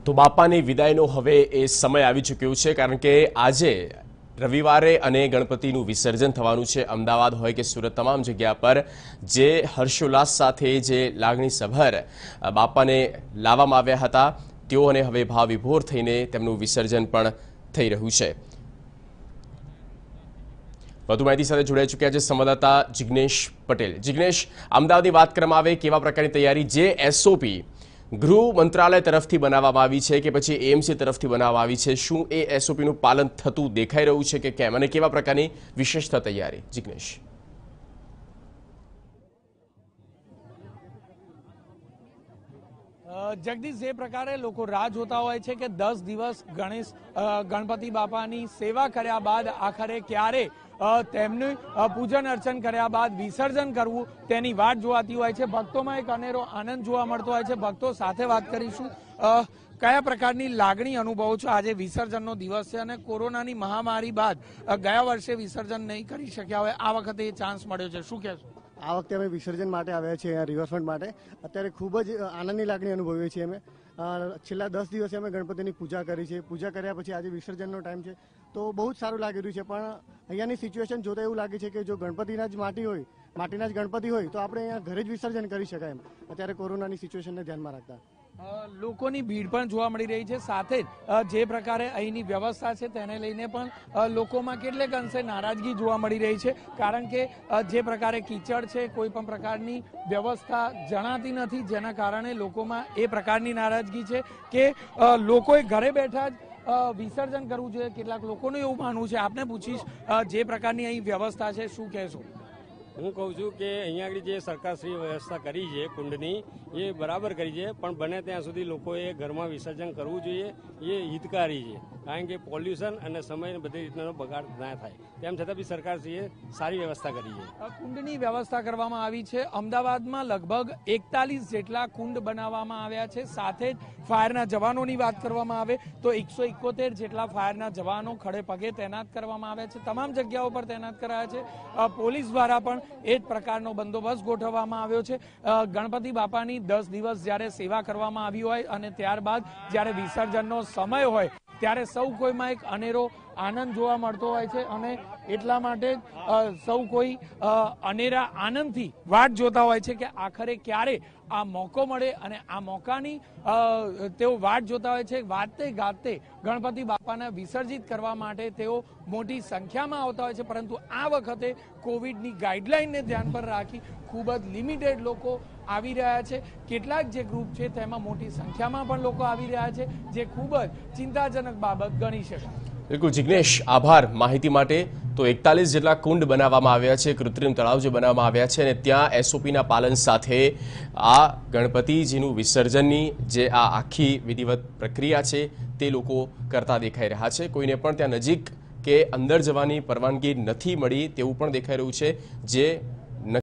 તો બાપાની વિદાયનો હવે એ સમય આવી ચૂક્યો છે, કારણ કે આજે રવિવારે અને ગણપતિનું વિસર્જન થવાનું છે। અમદાવાદ હોય કે સુરત, તમામ જગ્યા પર જે હર્ષોલ્લાસ સાથે જે લાગણીસભર બાપાને લાવવામાં આવ્યા હતા, તેઓને હવે ભાવ વિભોર થઈને તેમનું વિસર્જન પણ થઈ રહ્યું છે। વધુ માહિતી સાથે જોડાઈ ચૂક્યા છે સંવાદદાતા જિગ્નેશ પટેલ। જિગ્નેશ, અમદાવાદની વાત કરવામાં આવે, કેવા પ્રકારની તૈયારી, જે એસઓપી ગૃહ મંત્રાલય તરફથી બનાવવામાં આવી છે કે પછી એએમસી તરફથી બનાવવામાં આવી છે, શું એ એસઓપીનું પાલન થતું દેખાઈ રહ્યું છે કે કેમ, અને કેવા પ્રકારની વિશેષતા તૈયારી? જિગ્નેશ। જગદીશ, જે પ્રકારે લોકો રાહ જોતા હોય છે કે 10 દિવસ ગણપતિ બાપાની સેવા કર્યા બાદ આખરે ક્યારે તેમનું પૂજન અર્ચન કર્યા બાદ વિસર્જન કરવું, તેની વાટ જોવાતી હોય છે। ભક્તોમાં એક અનેરો આનંદ જોવા મળતો હોય છે। ભક્તો સાથે વાત કરીશું, કયા પ્રકારની લાગણી અનુભવો છો? આજે વિસર્જનનો દિવસ છે અને કોરોનાની મહામારી બાદ ગયા વર્ષે વિસર્જન નહીં કરી શક્યા હોય, આ વખતે એ ચાન્સ મળ્યો છે, શું કહેશો? આ વખતે અમે વિસર્જન માટે આવ્યા છીએ, અહીંયા રિવરફ્રન્ટ માટે। અત્યારે ખૂબ જ આનંદની લાગણી અનુભવીએ છીએ અમે। છેલ્લા 10 દિવસે અમે ગણપતિની પૂજા કરી છે। પૂજા કર્યા પછી આજે વિસર્જનનો ટાઈમ છે, તો બહુ જ સારું લાગી રહ્યું છે। પણ અહીંયાની સિચ્યુએશન જોતા એવું લાગે છે કે જો ગણપતિના જ માટીના જ ગણપતિ હોય તો આપણે અહીંયા ઘરે જ વિસર્જન કરી શકાય એમ, અત્યારે કોરોનાની સિચ્યુએશનને ધ્યાનમાં રાખતા। લોકોની ભીડ પણ જોવા મળી રહી છે, સાથે જ જે પ્રકારે અહીંની વ્યવસ્થા છે તેને લઈને પણ લોકોમાં કેટલેક અંશે નારાજગી જોવા મળી રહી છે, કારણ કે જે પ્રકારે કીચડ છે, કોઈ પણ પ્રકારની વ્યવસ્થા જણાતી નથી, જેના કારણે લોકોમાં એ પ્રકારની નારાજગી છે કે લોકોએ ઘરે બેઠા જ વિસર્જન કરવું જોઈએ। કેટલાક લોકોનું એવું માનવું છે, આપને પૂછીશ, જે પ્રકારની અહીં વ્યવસ્થા છે, શું કહેશો? હું કહું છું કે અહીંયા આગળ જે સરકારશ્રીએ વ્યવસ્થા કરી છે કુંડની, એ બરાબર કરી છે, પણ બને ત્યાં સુધી લોકોએ ઘરમાં વિસર્જન કરવું જોઈએ, એ હિતકારી છે, કારણ કે પોલ્યુશન અને સમય બધી રીતનો બગાડ ના થાય, તેમ છતાં બી સરકારશ્રીએ સારી વ્યવસ્થા કરી છે। કુંડની વ્યવસ્થા કરવામાં આવી છે। અમદાવાદમાં લગભગ 41 જેટલા કુંડ બનાવવામાં આવ્યા છે, સાથે જ ફાયરના જવાનોની વાત કરવામાં આવે તો 171 જેટલા ફાયરના જવાનો ખડે પગે તૈનાત કરવામાં આવ્યા છે, તમામ જગ્યાઓ પર તૈનાત કરાયા છે। પોલીસ દ્વારા પણ એ જ પ્રકારનો બંદોબસ્ત ગોઠવવામાં આવ્યો છે। ગણપતિ બાપાની 10 દિવસ જ્યારે સેવા કરવામાં આવી હોય અને ત્યારબાદ જ્યારે વિસર્જનનો સમય હોય ત્યારે સૌ કોઈમાં એક અનેરો આનંદ જોવા મળતો હોય છે, અને એટલા માટે સૌ કોઈ અનેરા આનંદથી વાટ જોતા હોય છે કે આખરે ક્યારે આ મોકો મળે, અને આ મોકાની તેઓ વાટ જોતા હોય છે। વાતે ગાતે ગણપતિ બાપાને વિસર્જિત કરવા માટે તેઓ મોટી સંખ્યામાં આવતા હોય છે, પરંતુ આ વખતે કોવિડની ગાઈડલાઈનને ધ્યાન પર રાખી ખૂબ જ લિમિટેડ લોકો આવી રહ્યા છે। કેટલાક જે ગ્રુપ છે તેમાં મોટી સંખ્યામાં પણ લોકો આવી રહ્યા છે, જે ખૂબ જ ચિંતાજનક બાબત ગણી શકાય। બિલકુલ જિગ્નેશ, આભાર માહિતી માટે। તો 41 જેટલા કુંડ બનાવવામાં આવ્યા છે, કૃત્રિમ તળાવ જે બનાવવામાં આવ્યા છે, અને ત્યાં એસઓપીના પાલન સાથે આ ગણપતિજીનું વિસર્જનની જે આ આખી વિધિવત પ્રક્રિયા છે તે લોકો કરતા દેખાઈ રહ્યા છે। કોઈને પણ ત્યાં નજીક કે અંદર જવાની પરવાનગી નથી મળી તેવું પણ દેખાઈ રહ્યું છે। જે